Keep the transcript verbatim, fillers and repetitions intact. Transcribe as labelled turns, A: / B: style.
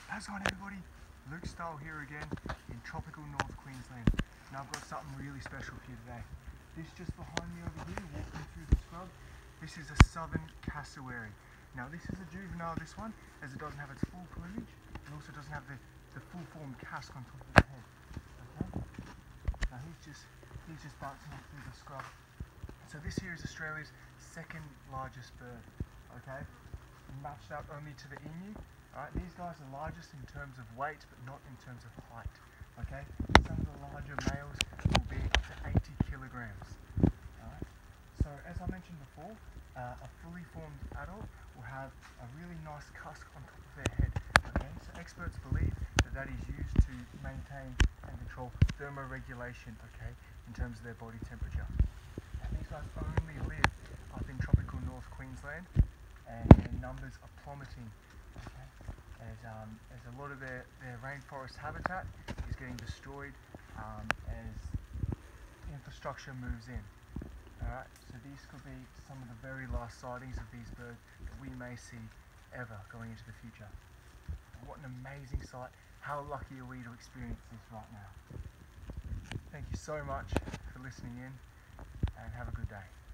A: How's it going, everybody? Luke Style here again in tropical North Queensland. Now I've got something really special for you today. This just behind me over here, walking through the scrub, this is a southern cassowary. Now this is a juvenile, this one, as it doesn't have its full plumage and also doesn't have the, the full formed casque on top of its head. Okay? Now he's just he's just bouncing up through the scrub. So this here is Australia's second largest bird. Okay? Matched up only to the emu. Alright, these guys are largest in terms of weight, but not in terms of height. Okay, some of the larger males will be up to eighty kilograms. Alright, so as I mentioned before, uh, a fully formed adult will have a really nice casque on top of their head. Okay, so experts believe that that is used to maintain and control thermoregulation. Okay, in terms of their body temperature. And these guys only live up in tropical North Queensland, and their numbers are plummeting. Okay. As, um, as a lot of their, their rainforest habitat is getting destroyed um, as infrastructure moves in. Alright, so these could be some of the very last sightings of these birds that we may see ever going into the future. What an amazing sight. How lucky are we to experience this right now. Thank you so much for listening in, and have a good day.